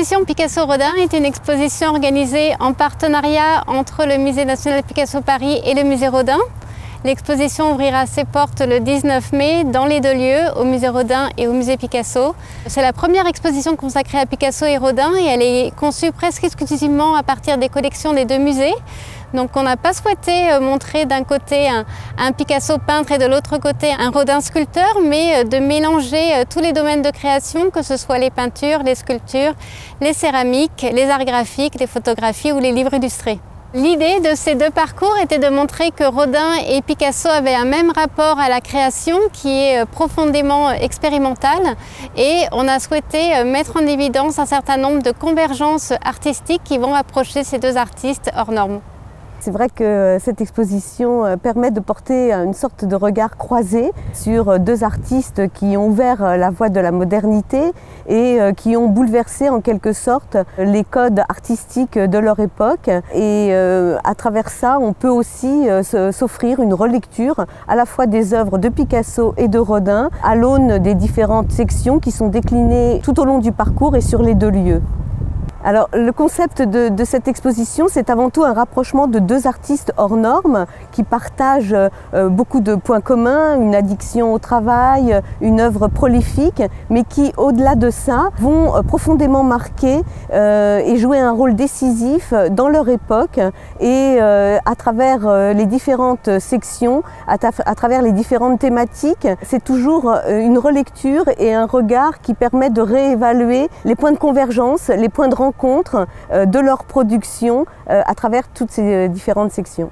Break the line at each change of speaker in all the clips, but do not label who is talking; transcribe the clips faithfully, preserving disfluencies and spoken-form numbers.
L'exposition Picasso-Rodin est une exposition organisée en partenariat entre le Musée national Picasso Paris et le Musée Rodin. L'exposition ouvrira ses portes le dix-neuf mai dans les deux lieux, au Musée Rodin et au Musée Picasso. C'est la première exposition consacrée à Picasso et Rodin et elle est conçue presque exclusivement à partir des collections des deux musées. Donc on n'a pas souhaité montrer d'un côté un, un Picasso peintre et de l'autre côté un Rodin sculpteur, mais de mélanger tous les domaines de création, que ce soit les peintures, les sculptures, les céramiques, les arts graphiques, les photographies ou les livres illustrés. L'idée de ces deux parcours était de montrer que Rodin et Picasso avaient un même rapport à la création qui est profondément expérimental, et on a souhaité mettre en évidence un certain nombre de convergences artistiques qui vont approcher ces deux artistes hors normes.
C'est vrai que cette exposition permet de porter une sorte de regard croisé sur deux artistes qui ont ouvert la voie de la modernité et qui ont bouleversé en quelque sorte les codes artistiques de leur époque. Et à travers ça, on peut aussi s'offrir une relecture à la fois des œuvres de Picasso et de Rodin à l'aune des différentes sections qui sont déclinées tout au long du parcours et sur les deux lieux. Alors, le concept de, de cette exposition, c'est avant tout un rapprochement de deux artistes hors normes qui partagent euh, beaucoup de points communs, une addiction au travail, une œuvre prolifique, mais qui, au-delà de ça, vont euh, profondément marquer euh, et jouer un rôle décisif dans leur époque et euh, à travers euh, les différentes sections, à, à travers les différentes thématiques, c'est toujours euh, une relecture et un regard qui permet de réévaluer les points de convergence, les points de rencontre de leur production à travers toutes ces différentes sections.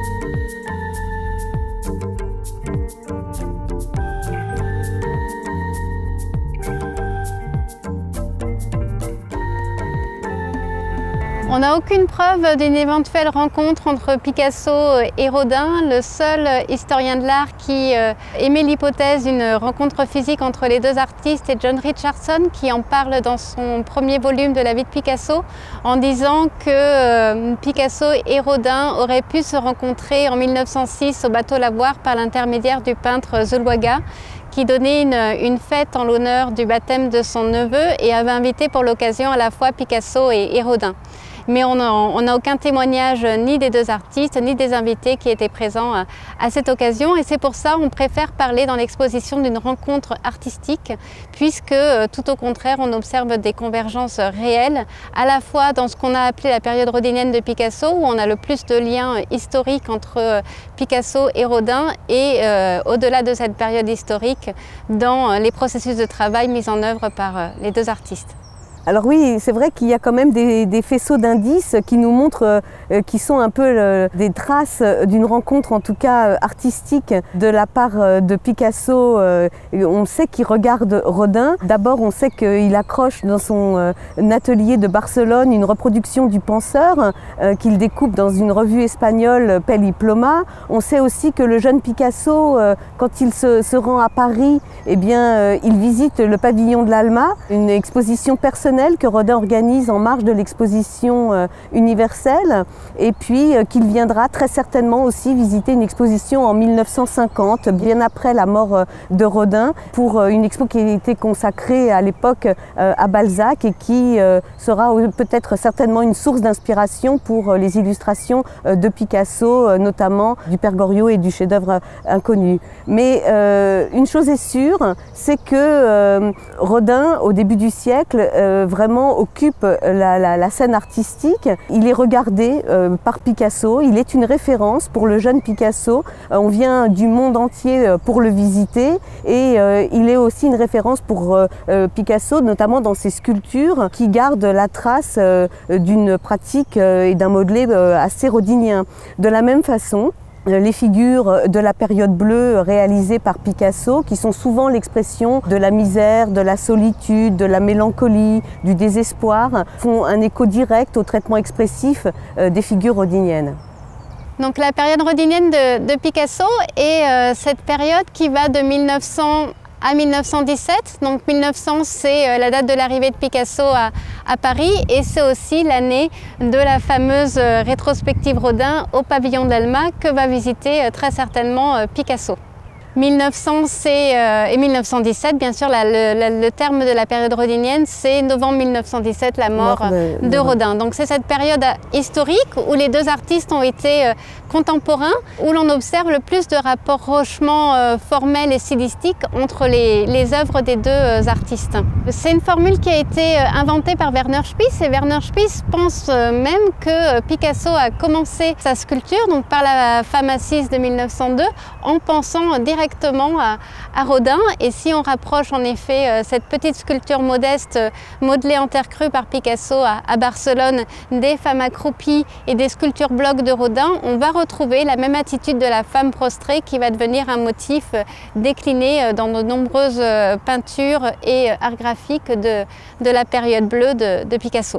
On n'a aucune preuve d'une éventuelle rencontre entre Picasso et Rodin. Le seul historien de l'art qui émet l'hypothèse d'une rencontre physique entre les deux artistes est John Richardson, qui en parle dans son premier volume de la vie de Picasso, en disant que Picasso et Rodin auraient pu se rencontrer en mille neuf cent six au bateau Lavoir par l'intermédiaire du peintre Zuloaga, qui donnait une, une fête en l'honneur du baptême de son neveu et avait invité pour l'occasion à la fois Picasso et, et Rodin. Mais on n'a aucun témoignage ni des deux artistes, ni des invités qui étaient présents à, à cette occasion. Et c'est pour ça qu'on préfère parler dans l'exposition d'une rencontre artistique, puisque tout au contraire, on observe des convergences réelles, à la fois dans ce qu'on a appelé la période rodinienne de Picasso, où on a le plus de liens historiques entre Picasso et Rodin, et euh, au-delà de cette période historique, dans les processus de travail mis en œuvre par les deux artistes.
Alors oui, c'est vrai qu'il y a quand même des, des faisceaux d'indices qui nous montrent, euh, qui sont un peu le, des traces d'une rencontre, en tout cas artistique, de la part de Picasso. Euh, on sait qu'il regarde Rodin. D'abord, on sait qu'il accroche dans son euh, atelier de Barcelone une reproduction du Penseur euh, qu'il découpe dans une revue espagnole, Pel y Ploma. On sait aussi que le jeune Picasso, euh, quand il se, se rend à Paris, eh bien, euh, il visite le pavillon de l'Alma, une exposition personnelle que Rodin organise en marge de l'exposition euh, universelle, et puis euh, qu'il viendra très certainement aussi visiter une exposition en mille neuf cent cinquante, bien après la mort euh, de Rodin, pour euh, une expo qui a été consacrée à l'époque euh, à Balzac et qui euh, sera peut-être certainement une source d'inspiration pour euh, les illustrations euh, de Picasso, euh, notamment du Père Goriot et du chef-d'œuvre inconnu. Mais euh, une chose est sûre, c'est que euh, Rodin, au début du siècle, euh, vraiment occupe la, la, la scène artistique. Il est regardé euh, par Picasso, il est une référence pour le jeune Picasso. Euh, on vient du monde entier pour le visiter, et euh, il est aussi une référence pour euh, Picasso, notamment dans ses sculptures qui gardent la trace euh, d'une pratique euh, et d'un modelé euh, assez rodinien. De la même façon, les figures de la période bleue réalisées par Picasso, qui sont souvent l'expression de la misère, de la solitude, de la mélancolie, du désespoir, font un écho direct au traitement expressif des figures rodiniennes.
Donc la période rodinienne de, de Picasso est euh, cette période qui va de mille neuf cents à mille neuf cent dix-sept. Donc mille neuf cents, c'est la date de l'arrivée de Picasso à, à Paris, et c'est aussi l'année de la fameuse rétrospective Rodin au pavillon de l'Alma que va visiter très certainement Picasso. mille neuf cents euh, et mille neuf cent dix-sept, bien sûr, la, le, le terme de la période rodinienne, c'est novembre mille neuf cent dix-sept, la mort, mort de, de Rodin. Donc c'est cette période historique où les deux artistes ont été euh, contemporains, où l'on observe le plus de rapprochements euh, formels et stylistiques entre les, les œuvres des deux euh, artistes. C'est une formule qui a été euh, inventée par Werner Spies, et Werner Spies pense euh, même que Picasso a commencé sa sculpture, donc par la femme assise de mille neuf cent deux, en pensant directement à, à Rodin. Et si on rapproche en effet euh, cette petite sculpture modeste euh, modelée en terre crue par Picasso à, à Barcelone, des femmes accroupies et des sculptures blocs de Rodin, on va retrouver la même attitude de la femme prostrée qui va devenir un motif euh, décliné euh, dans de nombreuses euh, peintures et euh, arts graphiques de, de la période bleue de, de Picasso.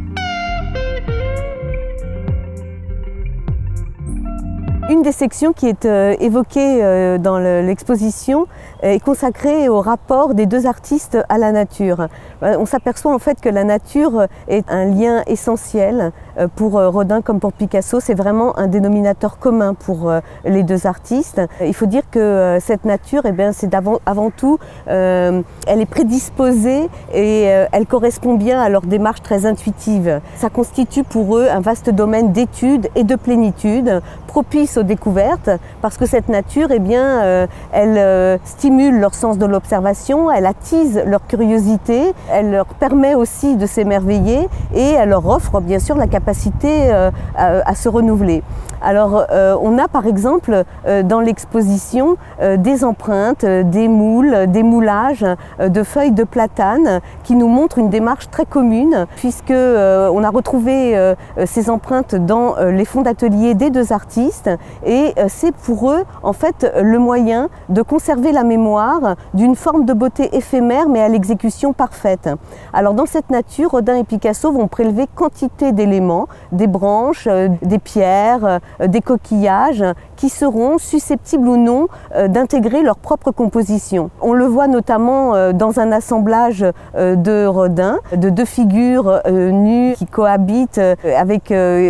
Une des sections qui est euh, évoquée euh, dans l'exposition est consacrée au rapport des deux artistes à la nature. Euh, on s'aperçoit en fait que la nature est un lien essentiel euh, pour euh, Rodin comme pour Picasso. C'est vraiment un dénominateur commun pour euh, les deux artistes. Il faut dire que euh, cette nature, eh bien, c'est avant, avant tout, euh, elle est prédisposée et euh, elle correspond bien à leur démarche très intuitive. Ça constitue pour eux un vaste domaine d'étude et de plénitude, propice aux découvertes, parce que cette nature, eh bien, euh, elle euh, stimule leur sens de l'observation, elle attise leur curiosité, elle leur permet aussi de s'émerveiller et elle leur offre bien sûr la capacité euh, à, à se renouveler. Alors euh, on a par exemple euh, dans l'exposition euh, des empreintes, euh, des moules, des moulages euh, de feuilles de platane qui nous montrent une démarche très commune, puisque euh, on a retrouvé euh, ces empreintes dans euh, les fonds d'atelier des deux artistes. Et c'est pour eux en fait le moyen de conserver la mémoire d'une forme de beauté éphémère mais à l'exécution parfaite. Alors dans cette nature, Rodin et Picasso vont prélever quantité d'éléments, des branches, des pierres, des coquillages qui seront susceptibles ou non d'intégrer leur propre composition. On le voit notamment dans un assemblage de Rodin, de deux figures nues qui cohabitent avec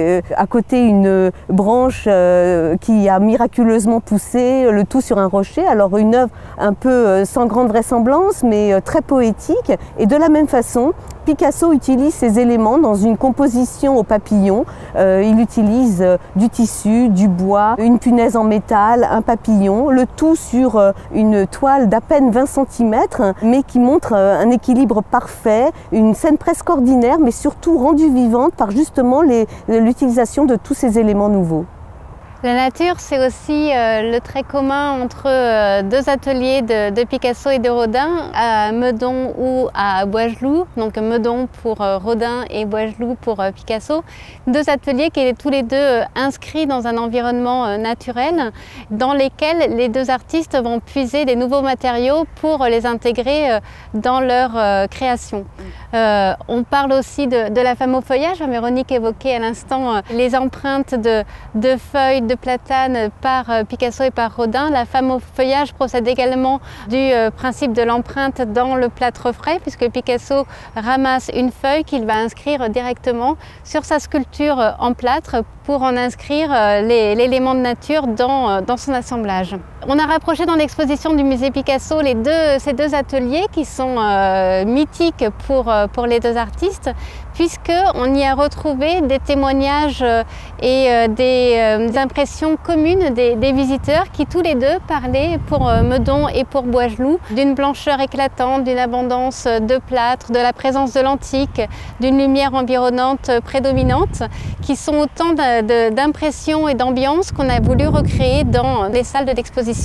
à côté une branche qui a miraculeusement poussé, le tout sur un rocher. Alors une œuvre un peu sans grande vraisemblance mais très poétique. Et de la même façon, Picasso utilise ces éléments dans une composition au papillon. Euh, il utilise euh, du tissu, du bois, une punaise en métal, un papillon, le tout sur euh, une toile d'à peine vingt centimètres, mais qui montre euh, un équilibre parfait, une scène presque ordinaire, mais surtout rendue vivante par justement l'utilisation de tous ces éléments nouveaux.
La nature, c'est aussi euh, le trait commun entre euh, deux ateliers de, de Picasso et de Rodin, à Meudon ou à Boisgeloup, donc Meudon pour euh, Rodin et Boisgeloup pour euh, Picasso. Deux ateliers qui étaient tous les deux euh, inscrits dans un environnement euh, naturel, dans lesquels les deux artistes vont puiser des nouveaux matériaux pour les intégrer euh, dans leur euh, création. Euh, on parle aussi de, de la femme au feuillage. Véronique évoquait à l'instant euh, les empreintes de, de feuilles, de platane par Picasso et par Rodin. La femme au feuillage procède également du euh, principe de l'empreinte dans le plâtre frais, puisque Picasso ramasse une feuille qu'il va inscrire directement sur sa sculpture en plâtre pour en inscrire euh, l'élément de nature dans, euh, dans son assemblage. On a rapproché dans l'exposition du musée Picasso les deux, ces deux ateliers qui sont euh, mythiques pour, euh, pour les deux artistes, puisqu'on y a retrouvé des témoignages euh, et euh, des, euh, des impressions communes des, des visiteurs qui tous les deux parlaient pour euh, Meudon et pour Boisgeloup d'une blancheur éclatante, d'une abondance de plâtre, de la présence de l'antique, d'une lumière environnante prédominante, qui sont autant d'impressions et d'ambiances qu'on a voulu recréer dans les salles de l'exposition.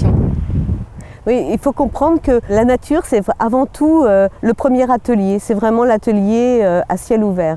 Oui, il faut comprendre que la nature, c'est avant tout euh, le premier atelier. C'est vraiment l'atelier euh, à ciel ouvert.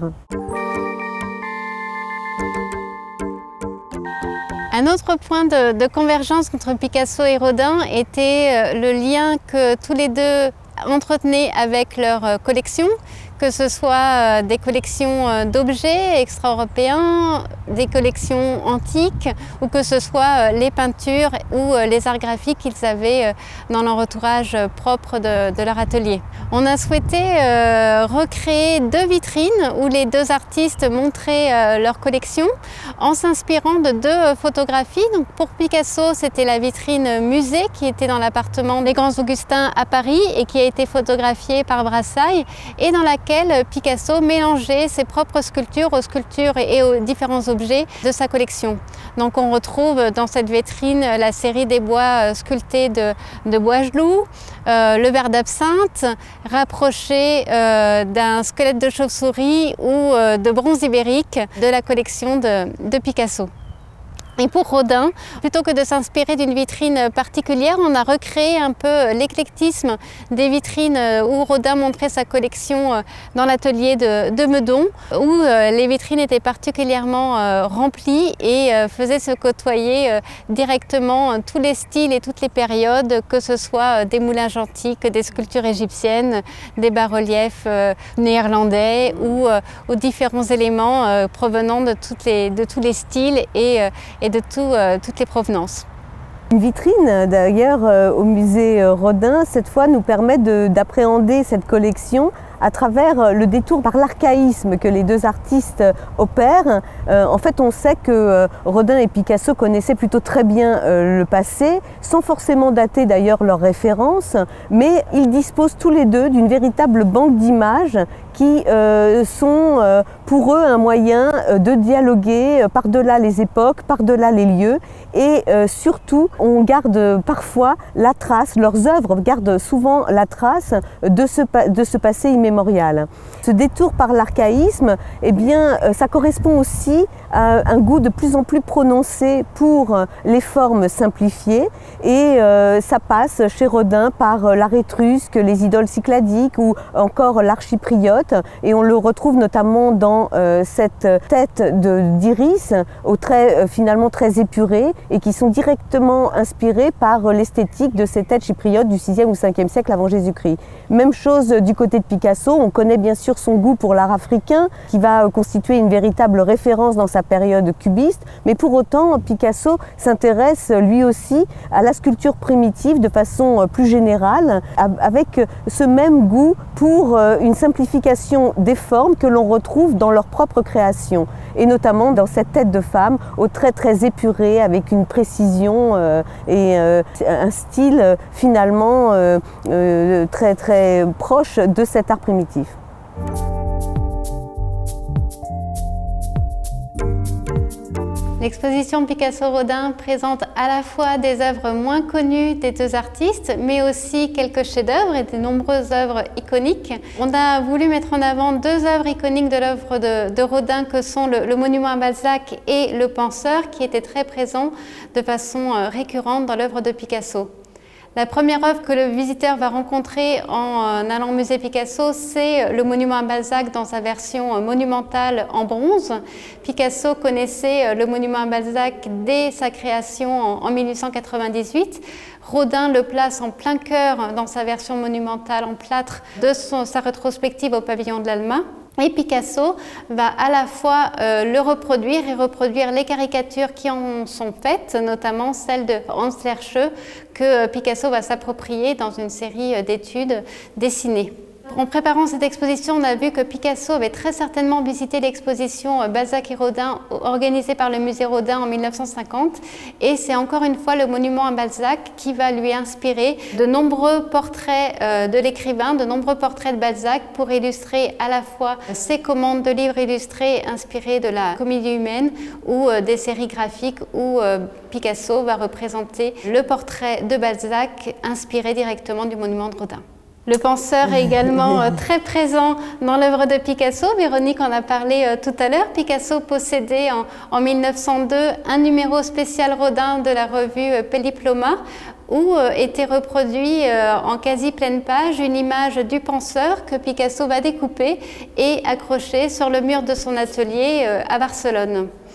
Un autre point de, de convergence entre Picasso et Rodin était euh, le lien que tous les deux entretenaient avec leur collection, que ce soit des collections d'objets extra-européens, des collections antiques, ou que ce soit les peintures ou les arts graphiques qu'ils avaient dans leur entourage propre de, de leur atelier. On a souhaité euh, recréer deux vitrines où les deux artistes montraient euh, leur collection en s'inspirant de deux photographies. Donc pour Picasso, c'était la vitrine musée qui était dans l'appartement des Grands Augustins à Paris et qui a été photographiée par Brassailles, et dans laquelle Picasso mélangeait ses propres sculptures aux sculptures et aux différents objets de sa collection. Donc on retrouve dans cette vitrine la série des bois sculptés de, de Bois-Gelou, euh, le verre d'absinthe rapproché euh, d'un squelette de chauve-souris ou euh, de bronze ibérique de la collection de, de Picasso. Et pour Rodin, plutôt que de s'inspirer d'une vitrine particulière, on a recréé un peu l'éclectisme des vitrines où Rodin montrait sa collection dans l'atelier de, de Meudon, où les vitrines étaient particulièrement remplies et faisaient se côtoyer directement tous les styles et toutes les périodes, que ce soit des moulages antiques, des sculptures égyptiennes, des bas-reliefs néerlandais ou, ou différents éléments provenant de, toutes les, de tous les styles et, et de tout, euh, toutes les provenances.
Une vitrine d'ailleurs euh, au musée Rodin, cette fois, nous permet d'appréhender cette collection à travers le détour par l'archaïsme que les deux artistes opèrent. Euh, en fait, on sait que euh, Rodin et Picasso connaissaient plutôt très bien euh, le passé, sans forcément dater d'ailleurs leurs références, mais ils disposent tous les deux d'une véritable banque d'images qui euh, sont euh, pour eux un moyen euh, de dialoguer euh, par-delà les époques, par-delà les lieux, et euh, surtout on garde parfois la trace, leurs œuvres gardent souvent la trace de ce, de ce passé immémorial. Ce détour par l'archaïsme, eh bien, euh, ça correspond aussi à un goût de plus en plus prononcé pour les formes simplifiées, et euh, ça passe chez Rodin par l'art étrusque, les idoles cycladiques ou encore l'art chypriote, et on le retrouve notamment dans euh, cette tête d'iris aux traits euh, finalement très épurés et qui sont directement inspirés par l'esthétique de ces têtes chypriotes du sixième ou cinquième siècle avant Jésus-Christ. Même chose du côté de Picasso, on connaît bien sûr son goût pour l'art africain qui va constituer une véritable référence dans sa période cubiste, mais pour autant Picasso s'intéresse lui aussi à la sculpture primitive de façon plus générale, avec ce même goût pour une simplification des formes que l'on retrouve dans leur propre création, et notamment dans cette tête de femme aux traits très épurés avec une précision euh, et euh, un style euh, finalement euh, euh, très très proche de cet art primitif.
L'exposition Picasso-Rodin présente à la fois des œuvres moins connues des deux artistes, mais aussi quelques chefs-d'œuvre et de nombreuses œuvres iconiques. On a voulu mettre en avant deux œuvres iconiques de l'œuvre de, de Rodin, que sont le, le monument à Balzac et le penseur, qui étaient très présents de façon récurrente dans l'œuvre de Picasso. La première œuvre que le visiteur va rencontrer en allant au musée Picasso, c'est le monument à Balzac dans sa version monumentale en bronze. Picasso connaissait le monument à Balzac dès sa création en mille huit cent quatre-vingt-dix-huit. Rodin le place en plein cœur dans sa version monumentale en plâtre de son, sa rétrospective au pavillon de l'Alma. Et Picasso va à la fois euh, le reproduire et reproduire les caricatures qui en sont faites, notamment celle de Hans Lercheux que Picasso va s'approprier dans une série d'études dessinées. En préparant cette exposition, on a vu que Picasso avait très certainement visité l'exposition Balzac et Rodin organisée par le musée Rodin en mille neuf cent cinquante, et c'est encore une fois le monument à Balzac qui va lui inspirer de nombreux portraits de l'écrivain, de nombreux portraits de Balzac pour illustrer à la fois ses commandes de livres illustrés inspirés de la comédie humaine ou des séries graphiques où Picasso va représenter le portrait de Balzac inspiré directement du monument de Rodin. Le penseur est également euh, très présent dans l'œuvre de Picasso. Véronique en a parlé euh, tout à l'heure. Picasso possédait en, en mille neuf cent deux un numéro spécial Rodin de la revue euh, Pelliploma, où euh, était reproduit euh, en quasi pleine page une image du penseur que Picasso va découper et accrocher sur le mur de son atelier euh, à Barcelone.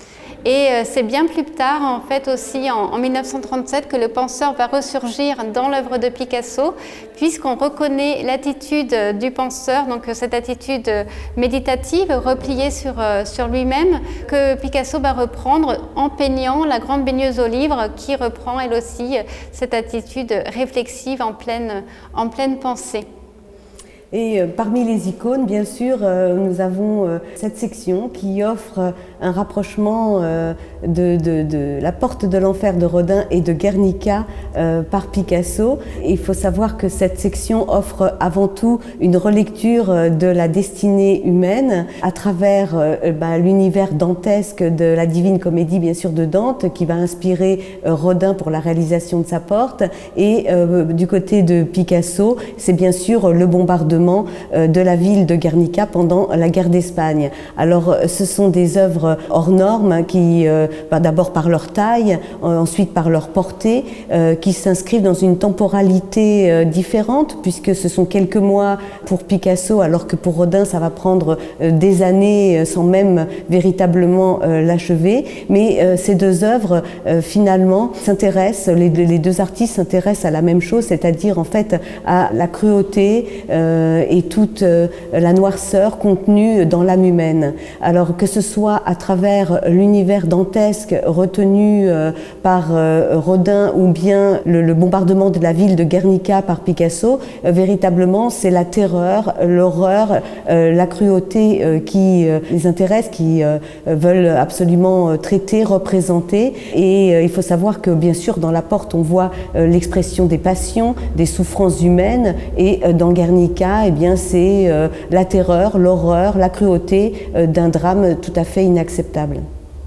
Et c'est bien plus tard, en fait aussi en, en mille neuf cent trente-sept, que le penseur va ressurgir dans l'œuvre de Picasso, puisqu'on reconnaît l'attitude du penseur, donc cette attitude méditative, repliée sur, sur lui-même, que Picasso va reprendre en peignant la grande baigneuse au livre, qui reprend elle aussi cette attitude réflexive en pleine, en pleine pensée.
Et parmi les icônes, bien sûr, nous avons cette section qui offre un rapprochement de, de, de la Porte de l'Enfer de Rodin et de Guernica par Picasso. Et il faut savoir que cette section offre avant tout une relecture de la destinée humaine à travers bah, l'univers dantesque de la Divine Comédie, bien sûr, de Dante, qui va inspirer Rodin pour la réalisation de sa Porte. Et euh, du côté de Picasso, c'est bien sûr le bombardement de la ville de Guernica pendant la guerre d'Espagne. Alors ce sont des œuvres hors normes qui, euh, bah, d'abord par leur taille, euh, ensuite par leur portée, euh, qui s'inscrivent dans une temporalité euh, différente, puisque ce sont quelques mois pour Picasso, alors que pour Rodin ça va prendre euh, des années euh, sans même véritablement euh, l'achever. Mais euh, ces deux œuvres euh, finalement s'intéressent, les, les deux artistes s'intéressent à la même chose, c'est-à-dire en fait à la cruauté euh, et toute la noirceur contenue dans l'âme humaine. Alors que ce soit à travers l'univers dantesque retenu par Rodin ou bien le, le bombardement de la ville de Guernica par Picasso, véritablement c'est la terreur, l'horreur, la cruauté qui les intéresse, qui veulent absolument traiter, représenter. Et il faut savoir que bien sûr dans la Porte on voit l'expression des passions, des souffrances humaines, et dans Guernica eh bien c'est euh, la terreur, l'horreur, la cruauté euh, d'un drame tout à fait inacceptable.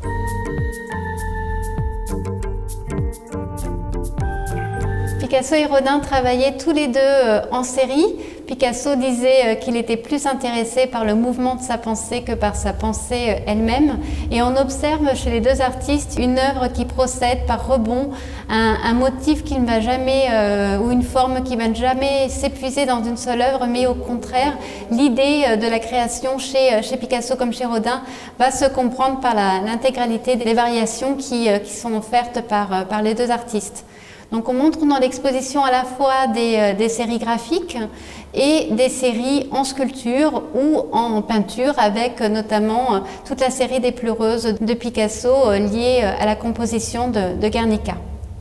Picasso et Rodin travaillaient tous les deux euh, en série. Picasso disait euh, qu'il était plus intéressé par le mouvement de sa pensée que par sa pensée euh, elle-même. Et on observe chez les deux artistes une œuvre qui procède par rebond, un, un motif qui ne va jamais, euh, ou une forme qui ne va jamais s'épuiser dans une seule œuvre, mais au contraire, l'idée euh, de la création chez, euh, chez Picasso comme chez Rodin va se comprendre par l'intégralité des variations qui, euh, qui sont offertes par, euh, par les deux artistes. Donc on montre dans l'exposition à la fois des, euh, des séries graphiques et des séries en sculpture ou en peinture, avec euh, notamment euh, toute la série des Pleureuses de Picasso euh, liée euh, à la composition de, de Guernica.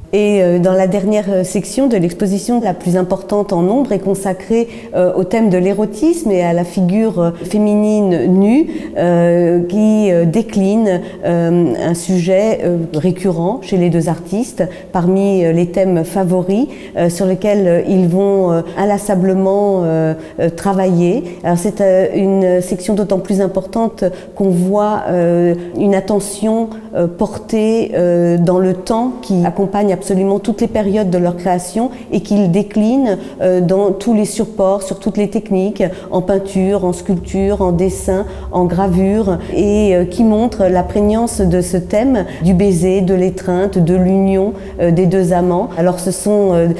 Et dans la dernière section de l'exposition, la plus importante en nombre, est consacrée euh, au thème de l'érotisme et à la figure féminine nue euh, qui euh, décline euh, un sujet euh, récurrent chez les deux artistes parmi les thèmes favoris euh, sur lesquels ils vont euh, inlassablement euh, travailler. Alors c'est euh, une section d'autant plus importante qu'on voit euh, une attention euh, portée euh, dans le temps qui accompagne absolument toutes les périodes de leur création et qu'ils déclinent euh, dans tous les supports, sur toutes les techniques, en peinture, en sculpture, en dessin, en gravure, et euh, qui montrent la prégnance de ce thème du baiser, de l'étreinte, de l'union euh, des deux amants. Alors ce sont euh,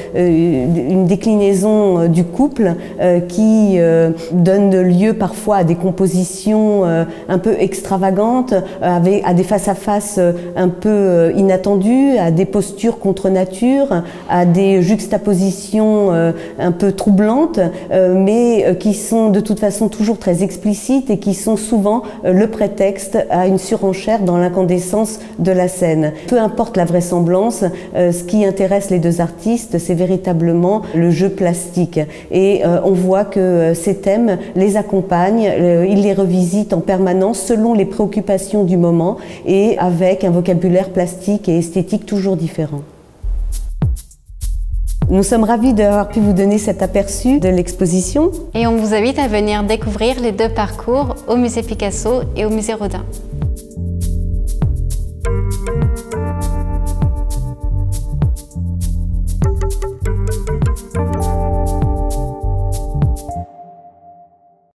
une déclinaison euh, du couple euh, qui euh, donne lieu parfois à des compositions euh, un peu extravagantes, euh, avec, à des face-à-face euh, un peu euh, inattendues, à des postures contre nature, à des juxtapositions euh, un peu troublantes, euh, mais euh, qui sont de toute façon toujours très explicites et qui sont souvent euh, le prétexte à une surenchère dans l'incandescence de la scène. Peu importe la vraisemblance, euh, ce qui intéresse les deux artistes, c'est véritablement le jeu plastique. Et euh, on voit que euh, ces thèmes les accompagnent, euh, ils les revisitent en permanence selon les préoccupations du moment et avec un vocabulaire plastique et esthétique toujours différent. Nous sommes ravis d'avoir pu vous donner cet aperçu de l'exposition.
Et on vous invite à venir découvrir les deux parcours au musée Picasso et au musée Rodin.